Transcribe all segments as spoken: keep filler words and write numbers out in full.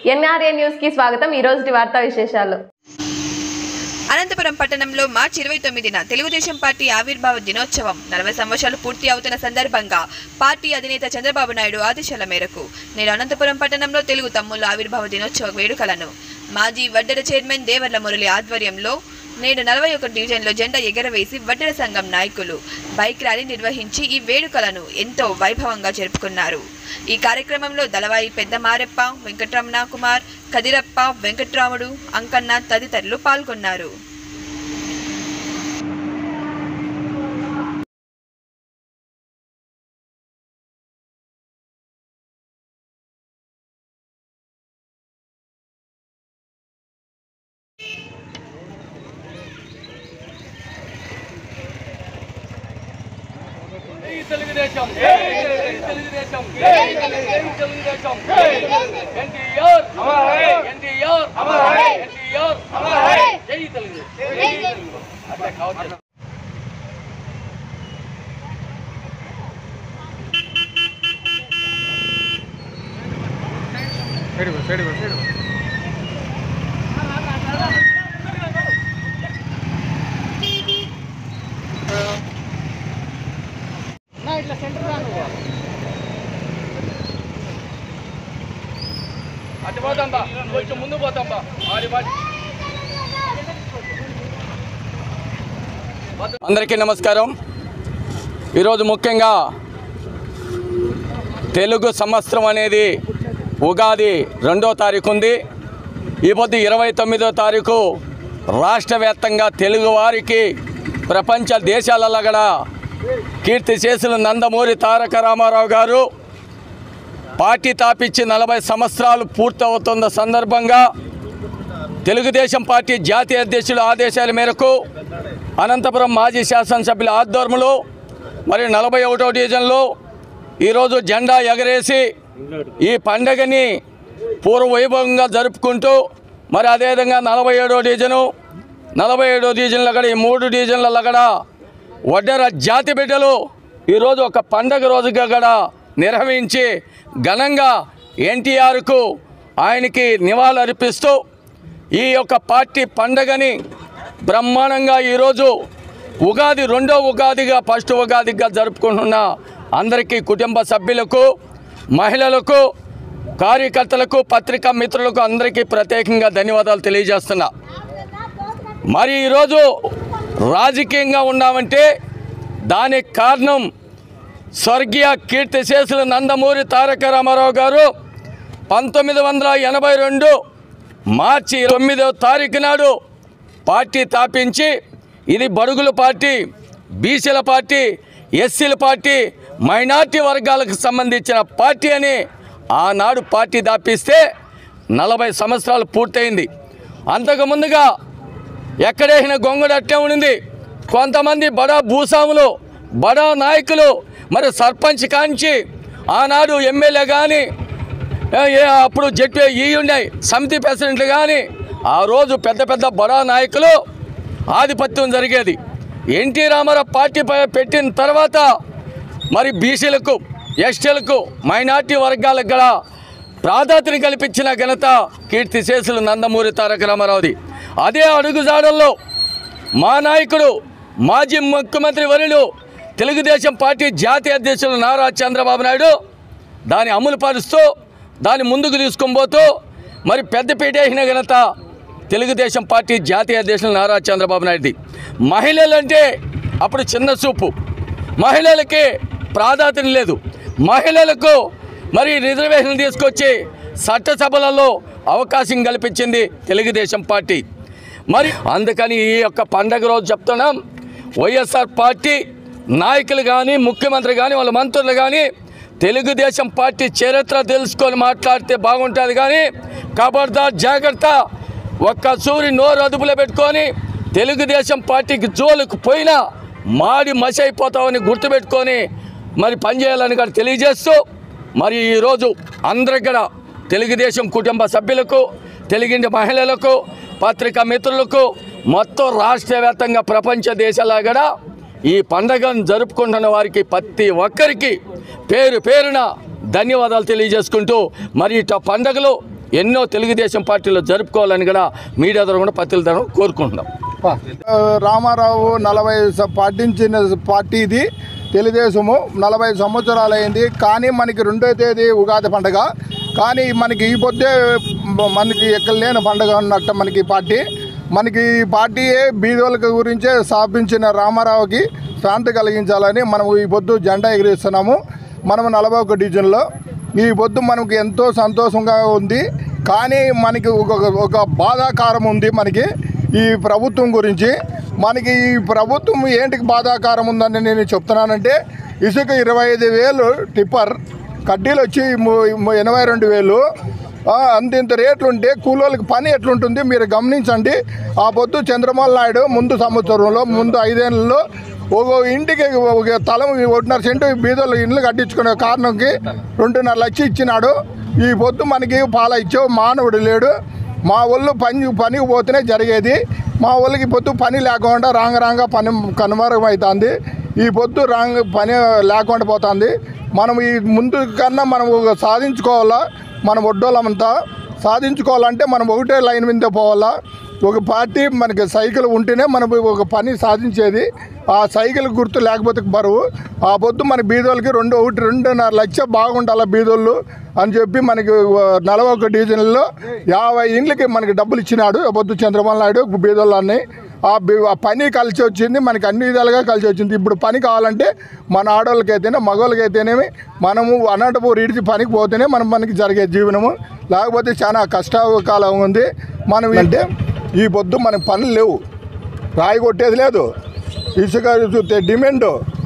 NRA news కి స్వాగతం. ఈ రోజు వార్తా విశేషాలు. అనంతపురం పట్టణంలో మార్చి ఇరవై తొమ్మిదిన తెలుగుదేశం పార్టీ ఆవిర్భావ దినోత్సవం నలభై సంవత్సరాలు పూర్తి అవుతున్న సందర్భంగా పార్టీ అధినేత చంద్రబాబు నాయుడు ఆదేశాల మేరకు నేడు అనంతపురం పట్టణంలో తెలుగు తమ్ముళ్ల ఆవిర్భావ దినోత్సవ వేడుకలను మాజీ వడ్డెర చైర్మన్ దేవర్ల మురళి ఆధ్వర్యంలో నేడు నలభై ఒకటి డివిజన్లో జెండా ఎగరవేసి వడ్డెర సంఘం నాయకులు బైక్ ర్యాలీ నిర్వహించి ఈ వేడుకలను ఎంతో వైభవంగా జరుపుకున్నారు. ఈ కార్యక్రమంలో దళవాయి పెద్ద మారెప్ప, వెంకటరమణ కుమార్, కదిరప్ప, వెంకట్రాముడు, అంకన్న తదితరులు పాల్గొన్నారు. తెలుగుదేశం తెలుగుదేశం తెలుగుదేశం ఎన్టీఆర్ అమర్ హై ఎన్టీఆర్ అమర్ హై ఎన్టీఆర్ అమర్ హై జై తెలుగుదేశం జై తెలుగుదేశం అట్లా కావచ్చు. సైడ్ సైడ్ సైడ్ ఇట్లా సెంటర్ రా నువ్వు అటు పోతాంబా కొంచెం ముందు పోతాంబా ఆడి బాటి. అందరికీ నమస్కారం. ఈరోజు ముఖ్యంగా తెలుగు సంవత్సరం అనేది ఉగాది రెండో తారీఖు ఉంది. ఈ పొద్దు ఇరవై తొమ్మిదో తారీఖు రాష్ట్ర వ్యాప్తంగా తెలుగు వారికి ప్రపంచ దేశాలలో కూడా కీర్తి చేసిన నందమూరి తారక రామారావు గారు పార్టీ తాపిచ్చి నలభై సంవత్సరాలు పూర్తవుతున్న సందర్భంగా తెలుగుదేశం పార్టీ జాతీయ అధ్యక్షుల ఆదేశాల మేరకు అనంతపురం మాజీ శాసనసభ్యుల ఆధ్వర్యంలో మరి నలభై ఒకటో డివిజన్లో ఈరోజు జెండా ఎగరేసి ఈ పండుగని పూర్వ వైభవంగా జరుపుకుంటూ మరి అదేవిధంగా నలభై ఏడో డివిజను నలభై ఏడో డివిజన్లో కూడా ఈ మూడు డివిజన్లలో కూడా వడ్డెర జాతి బిడ్డలు ఈరోజు ఒక పండగ రోజుగా కూడా నిర్వహించి ఘనంగా ఎన్టీఆర్కు ఆయనకి నివాళులు అర్పిస్తూ ఈ యొక్క పార్టీ పండగని బ్రహ్మాండంగా ఈరోజు ఉగాది రెండో ఉగాదిగా ఫస్ట్ ఉగాదిగా జరుపుకుంటున్న అందరికీ కుటుంబ సభ్యులకు, మహిళలకు, కార్యకర్తలకు, పత్రికా మిత్రులకు అందరికీ ప్రత్యేకంగా ధన్యవాదాలు తెలియజేస్తున్నా. మరి ఈరోజు రాజకీయంగా ఉన్నామంటే దానికి కారణం స్వర్గీయ కీర్తిశేషులు నందమూరి తారక రామారావు గారు పంతొమ్మిది వందల ఎనభై రెండు మార్చి తొమ్మిదవ తారీఖు నాడు పార్టీ స్థాపించి ఇది బడుగుల పార్టీ, బీసీల పార్టీ, ఎస్సీల పార్టీ, మైనార్టీ వర్గాలకు సంబంధించిన పార్టీ అని ఆనాడు పార్టీ స్థాపిస్తే నలభై సంవత్సరాలు పూర్తయింది. అంతకుముందుగా ఎక్కడైనా గొంగడు అట్టే ఉండింది. కొంతమంది బడా భూస్వాములు, బడా నాయకులు మరి సర్పంచ్ కాంచి ఆనాడు ఎమ్మెల్యే కానీ అప్పుడు జెడ్పీ ఈ ఉన్నాయి సమితి ప్రెసిడెంట్లు కానీ ఆ రోజు పెద్ద పెద్ద బడా నాయకులు ఆధిపత్యం జరిగేది. ఎన్టీ రామారావు పార్టీ పెట్టిన తర్వాత మరి బీసీలకు, ఎస్టీలకు, మైనార్టీ వర్గాలకు కూడా ప్రాధాన్యత కల్పించిన ఘనత కీర్తిశేషులు నందమూరి తారక రామారావుది. అదే అడుగుజాడల్లో మా నాయకుడు మాజీ ముఖ్యమంత్రి వర్యులు తెలుగుదేశం పార్టీ జాతీయ అధ్యక్షులు నారా చంద్రబాబు నాయుడు దాన్ని అమలు పరుస్తూ దాన్ని ముందుకు తీసుకొని పోతూ మరి పెద్దపీట వేసిన ఘనత తెలుగుదేశం పార్టీ జాతీయ అధ్యక్షులు నారా చంద్రబాబు నాయుడుది. మహిళలంటే అప్పుడు చిన్న చూపు, మహిళలకి ప్రాధాన్యత లేదు. మహిళలకు మరి రిజర్వేషన్ తీసుకొచ్చి చట్టసభలలో అవకాశం కల్పించింది తెలుగుదేశం పార్టీ. మరి అందుకని ఈ యొక్క పండగ రోజు చెప్తున్నాం, వైఎస్ఆర్ పార్టీ నాయకులు కానీ, ముఖ్యమంత్రి కానీ, వాళ్ళ మంత్రులు కానీ తెలుగుదేశం పార్టీ చరిత్ర తెలుసుకొని మాట్లాడితే బాగుంటుంది. కానీ ఖబర్దార్ జాగ్రత్త, ఒక్క సూరి నోరు అదుపులో పెట్టుకొని తెలుగుదేశం పార్టీకి జోలుకు పోయినా మాడి మసి అయిపోతామని గుర్తుపెట్టుకొని మరి పనిచేయాలని కూడా తెలియజేస్తూ మరి ఈరోజు అందరికి కూడా తెలుగుదేశం కుటుంబ సభ్యులకు, తెలుగింటి మహిళలకు, పత్రికా మిత్రులకు, మొత్తం రాష్ట్ర వ్యాప్తంగా ప్రపంచ దేశాల కూడా ఈ పండుగను జరుపుకుంటున్న వారికి ప్రతి ఒక్కరికి పేరు పేరున ధన్యవాదాలు తెలియజేసుకుంటూ మరి ఇట పండుగలు ఎన్నో తెలుగుదేశం పార్టీలో జరుపుకోవాలని కూడా మీడియా ద్వారా కూడా పత్రికలను కోరుకుంటున్నాం. రామారావు నలభై పాటించిన పార్టీ ఇది తెలుగుదేశము. నలభై సంవత్సరాలు అయింది. కానీ మనకి రెండో తేదీ ఉగాది పండుగ. కానీ మనకి ఈ పొద్దే మనకి ఎక్కడ లేని పండుగ ఉన్నట్టు మనకి పార్టీ. మనకి ఈ పార్టీయే బీదోళ్ళ గురించే స్థాపించిన రామారావుకి శాంతి కలిగించాలని మనం ఈ పొద్దు జెండా ఎగిరిస్తున్నాము. మనం నలభై ఒక డివిజన్లో ఈ పొద్దు మనకి ఎంతో సంతోషంగా ఉంది. కానీ మనకి ఒక ఒక బాధాకారం ఉంది మనకి ఈ ప్రభుత్వం గురించి. మనకి ఈ ప్రభుత్వం ఏంటికి బాధాకారం ఉందని నేను చెప్తున్నానంటే, ఇసుక ఇరవై ఐదు వేలు టిప్పర్, కడ్డీలు వచ్చి ఎనభై రెండు వేలు అంతింత రేట్లు ఉంటే కూలోళ్ళకి పని ఎట్లుంటుంది మీరు గమనించండి. ఆ పొద్దు చంద్రబాబు నాయుడు ముందు సంవత్సరంలో ముందు ఐదేళ్లలో ఒక ఇంటికి ఒక తలం ఒకటిన్నర సెంటు బీదోళ్ళు ఇండ్లు కట్టించుకునే కారణంకి రెండున్నర లక్షలు ఇచ్చినాడు. ఈ పొద్దు మనకి పాల ఇచ్చే మానవుడు లేడు. మా వాళ్ళు పని పనికి పోతేనే జరిగేది. మా వాళ్ళకి పొద్దు పని లేకుండా రాంగ రాంగ పని కనుమరుగం అవుతుంది. ఈ పొద్దు రాంగ పని లేకుండా పోతుంది. మనం ఈ ముందు కన్నా మనం సాధించుకోవాలా. మనం ఒడ్డోళ్ళమంతా సాధించుకోవాలంటే మనం ఒకటే లైన్ మీద పోవాలా. ఒక పార్టీ మనకి సైకిల్ ఉంటేనే మనం ఒక పని సాధించేది. ఆ సైకిల్ గుర్తు లేకపోతే బరువు. ఆ పొద్దు మన బీదోళ్ళకి రెండు ఒకటి రెండున్నర లక్ష బాగుండాలి బీదోళ్ళు అని చెప్పి మనకి నలభై ఒక డివిజన్లో యాభై ఇండ్లకి మనకి డబ్బులు ఇచ్చినాడు ఆ పొద్దు చంద్రబాబు నాయుడు బీదోళ్ళని. ఆ పని కలిసి వచ్చింది, మనకి అన్ని విధాలుగా కలిసి వచ్చింది. ఇప్పుడు పని కావాలంటే మన ఆడవాళ్ళకైతేనే మగవాళ్ళకైతేనేమి మనము అనంతపూర్ ఇడిచి పనికి పోతేనే మనం మనకి జరిగే జీవనము. లేకపోతే చాలా కష్టకాలం ఉంది. మనం అంటే ఈ పొద్దు మనకి పనులు లేవు, రాయి కొట్టేది లేదు, ఇసుక చూస్తే డిమాండ్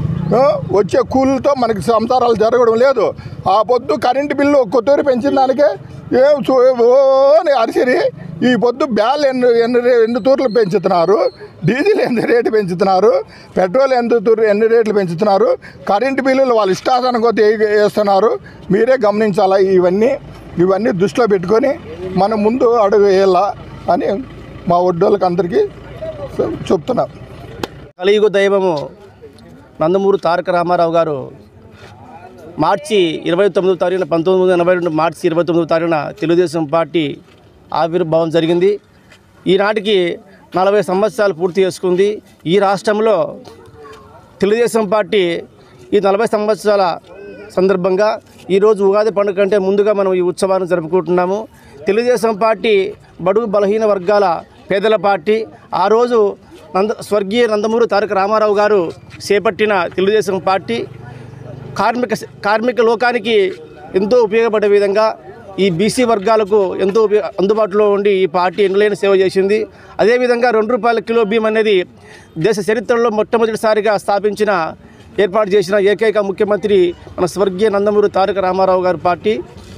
వచ్చే కూలీలతో మనకి సంసారాలు జరగడం లేదు. ఆ పొద్దు కరెంటు బిల్లు కొత్తూరు పెంచిన దానికే ఏం ఓని అరిసిరి ఈ పొద్దు బ్యాల్ ఎన్ని ఎన్ని ఎన్ని తూర్లు పెంచుతున్నారు, డీజిల్ ఎన్ని రేటు పెంచుతున్నారు, పెట్రోల్ ఎన్ని తూర్లు ఎన్ని రేట్లు పెంచుతున్నారు, కరెంటు బిల్లులు వాళ్ళు ఇష్టాసనం కొద్ది వేస్తున్నారు. మీరే గమనించాలా. ఇవన్నీ ఇవన్నీ దృష్టిలో పెట్టుకొని మనం ముందు అడుగు వేయాలా అని మా ఒడ్డోళ్ళకి అందరికీ చెప్తున్నాం. కలియుగ దైవము నందమూరి తారక రామారావు గారు మార్చి ఇరవై తొమ్మిదో తారీఖున పంతొమ్మిది వందల ఎనభై రెండు మార్చి ఇరవై తొమ్మిదో తారీఖున తెలుగుదేశం పార్టీ ఆవిర్భావం జరిగింది. ఈనాటికి నలభై సంవత్సరాలు పూర్తి చేసుకుంది. ఈ రాష్ట్రంలో తెలుగుదేశం పార్టీ ఈ నలభై సంవత్సరాల సందర్భంగా ఈరోజు ఉగాది పండుగ కంటే ముందుగా మనం ఈ ఉత్సవాన్ని జరుపుకుంటున్నాము. తెలుగుదేశం పార్టీ బడుగు బలహీన వర్గాల పేదల పార్టీ. ఆ రోజు నంద స్వర్గీయ నందమూరి తారక రామారావు గారు చేపట్టిన తెలుగుదేశం పార్టీ కార్మిక కార్మిక లోకానికి ఎంతో ఉపయోగపడే విధంగా ఈ బీసీ వర్గాలకు ఎంతో అందుబాటులో ఉండి ఈ పార్టీ ఎన్నలేని సేవ చేసింది. అదేవిధంగా రెండు రూపాయల కిలో బియ్యం అనేది దేశ చరిత్రలో మొట్టమొదటిసారిగా స్థాపించిన ఏర్పాటు చేసిన ఏకైక ముఖ్యమంత్రి మన స్వర్గీయ నందమూరి తారక రామారావు గారి పార్టీ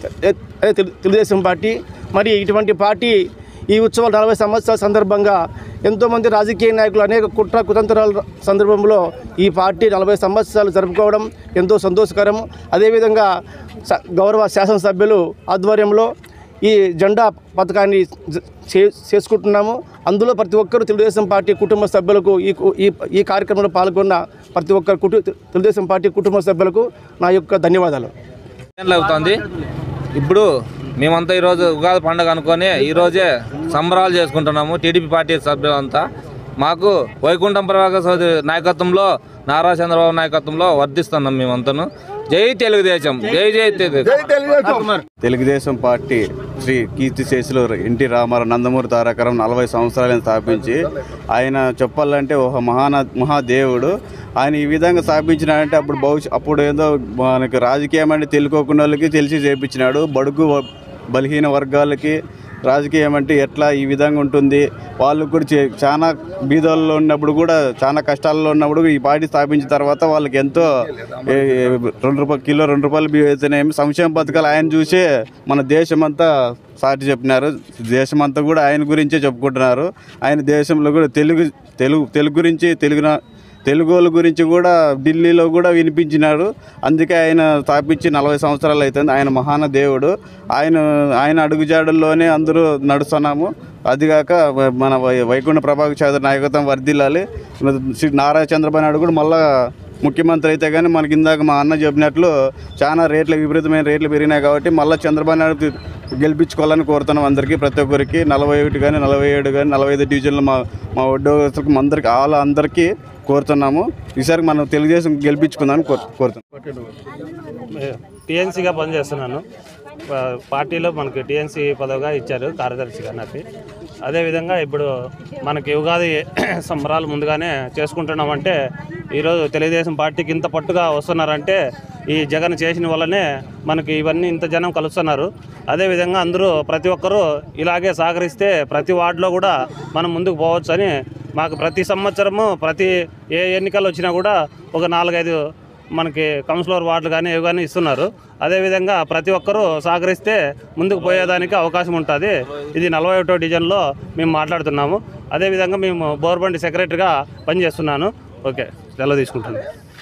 తెలుగుదేశం పార్టీ. మరి ఇటువంటి పార్టీ ఈ ఉత్సవాలు నలభై సంవత్సరాల సందర్భంగా ఎంతోమంది రాజకీయ నాయకులు అనేక కుట్ర కుతంత్రాల సందర్భంలో ఈ పార్టీ నలభై సంవత్సరాలు జరుపుకోవడం ఎంతో సంతోషకరం. అదేవిధంగా గౌరవ శాసనసభ్యులు ఆధ్వర్యంలో ఈ జెండా పథకాన్ని చేసుకుంటున్నాము. అందులో ప్రతి ఒక్కరూ తెలుగుదేశం పార్టీ కుటుంబ సభ్యులకు ఈ ఈ కార్యక్రమంలో పాల్గొన్న ప్రతి ఒక్కరు కుటు తెలుగుదేశం పార్టీ కుటుంబ సభ్యులకు నా యొక్క ధన్యవాదాలు. అవుతుంది ఇప్పుడు మేమంతా ఈరోజు ఉగాది పండుగ అనుకొని ఈరోజే సంబరాలు చేసుకుంటున్నాము. టీడీపీ పార్టీ సభ్యులంతా మాకు వైకుంఠం ప్రభాకర్ చౌదరి నాయకత్వంలో నారా చంద్రబాబు నాయకత్వంలో వర్ధిస్తున్నాం మేమంతాను. జై తెలుగుదేశం, జై జై తెలుగుదేశం. తెలుగుదేశం పార్టీ శ్రీ కీర్తిశేషులు ఎన్టీ రామారావు నందమూరి తారక నలభై సంవత్సరాలను స్థాపించి ఆయన చెప్పాలంటే ఒక మహాన మహాదేవుడు. ఆయన ఈ విధంగా స్థాపించినాడంటే అప్పుడు భవిష్య అప్పుడు ఏదో మనకి రాజకీయం అంటే తెలుసుకోకుండా వాళ్ళకి తెలిసి చేయించినాడు. బడుగు బలహీన వర్గాలకి రాజకీయం అంటే ఎట్లా ఈ విధంగా ఉంటుంది, వాళ్ళు కూడా చాలా బీదల్లో ఉన్నప్పుడు కూడా చాలా కష్టాల్లో ఉన్నప్పుడు ఈ పార్టీ స్థాపించిన తర్వాత వాళ్ళకి ఎంతో రెండు రూపాయలు కిలో రెండు రూపాయలు బియ్యం అయితేనేమి సంక్షేమ పథకాలు ఆయన చూసే మన దేశమంతా సాటి చెప్పినారు. దేశమంతా కూడా ఆయన గురించే చెప్పుకుంటున్నారు. ఆయన దేశంలో కూడా తెలుగు తెలుగు తెలుగు గురించి తెలుగు తెలుగు వాళ్ళ గురించి కూడా ఢిల్లీలో కూడా వినిపించినాడు. అందుకే ఆయన స్థాపించి నలభై సంవత్సరాలు అవుతుంది. ఆయన మహాన దేవుడు. ఆయన ఆయన అడుగుజాడల్లోనే అందరూ నడుస్తున్నాము. అదిగాక మన వైకుంఠ ప్రభాకర్ చౌదరి నాయకత్వం వర్ధిల్లాలి. శ్రీ నారా చంద్రబాబు నాయుడు కూడా మళ్ళా ముఖ్యమంత్రి అయితే కానీ మనకి ఇందాక మా అన్న చెప్పినట్లు చాలా రేట్లు విపరీతమైన రేట్లు పెరిగినాయి కాబట్టి మళ్ళీ చంద్రబాబు నాయుడు గెలిపించుకోవాలని కోరుతున్నాం అందరికీ, ప్రతి ఒక్కరికి. నలభై ఒకటి కానీ నలభై ఏడు కానీ నలభై ఐదు డివిజన్లు మా మా ఉద్యోగస్తులకు అందరికీ వాళ్ళ అందరికీ కోరుతున్నాము. ఈసారి మనం తెలుగుదేశం గెలిపించుకుందామని కోరు కోరుతున్నాం. టీఎన్సీగా పనిచేస్తున్నాను. పార్టీలో మనకి టీఎన్సీ పదవిగా ఇచ్చారు కార్యదర్శిగా నాకు. అదేవిధంగా ఇప్పుడు మనకి ఉగాది సంబరాలు ముందుగానే చేసుకుంటున్నామంటే ఈరోజు తెలుగుదేశం పార్టీకి ఇంత పట్టుగా వస్తున్నారంటే ఈ జగన్ చేసిన వల్లనే మనకి ఇవన్నీ ఇంత జనం కలుస్తున్నారు. అదేవిధంగా అందరూ ప్రతి ఒక్కరూ ఇలాగే సహకరిస్తే ప్రతి వార్డులో కూడా మనం ముందుకు పోవచ్చు అని మాకు ప్రతి సంవత్సరము ప్రతి ఏ ఎన్నికలు వచ్చినా కూడా ఒక నాలుగైదు మనకి కౌన్సిలర్ వార్డులు కానీ ఇవి కానీ ఇస్తున్నారు. అదేవిధంగా ప్రతి ఒక్కరూ సహకరిస్తే ముందుకు పోయేదానికి అవకాశం ఉంటుంది. ఇది నలభై ఒకటో డివిజన్లో మేము మాట్లాడుతున్నాము. అదేవిధంగా మేము బోర్బండి సెక్రటరీగా పనిచేస్తున్నాను. ఓకే, సెలవు తీసుకుంటాను.